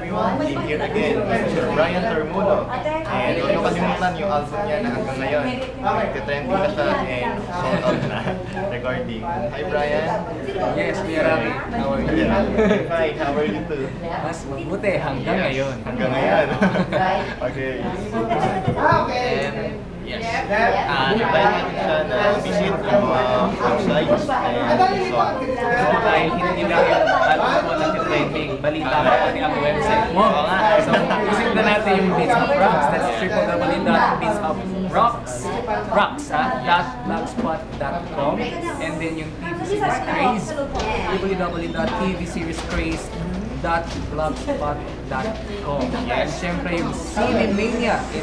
everyone, I'm here again, Mr. Brian Termulo. And huwag niyo kalimutan yung album niya na hanggang ngayon. Nagka-trending na siya and sold out na recording. Hi Brian! Yes, Kuya Rami. How are you? Fine, how are you too? Mas mabuti hanggang ngayon. Hanggang ngayon. Okay. Yes. Invite natin siya na visit yung mga websites and so on. Dahil hindi lang yung album mo nag-trending, balita mo pati ang website mo. So, visit na natin yung Beats of Rocks. That's www.beatsofrocks.blogspot.com, and then yung TV Series Craze, www.tvseriescraze.blogspot.com. And syempre yung Cinemania, it's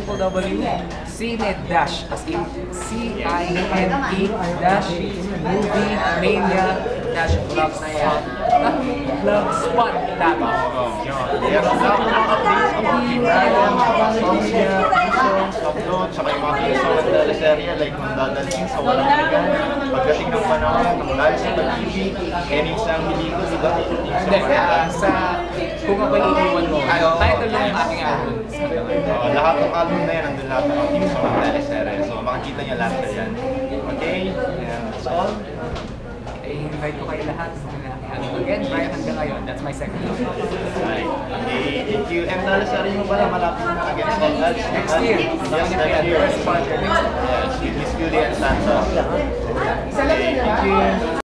www.cine-blogspot.com. Yes, lahat ng mga updates about kay Brian, mga songs niya, songs, upload, saka yung mga piso ng teleserye like kung dadalhin sa walang hanggan, pagdating ng panahon, ng live sa pag-TV, anytime hindi ko diba? Hindi, sa kung ako'y iiwan mo, title ng aking album. Lahat ng album na yan, nandun lahat ng mga teams sa mga teleserye. So makikita niya lahat na yan. Okay? And that's all. I-invite ko kayo lahat sa aking album. Again, Brian hanggang ngayon. That's my second album. Right. Okay, thank you. And teleserye mo pala, malapit na against all odds. Next year. Yes, next year. First part. Yes, with Miss Julie and Santos. Okay, thank you.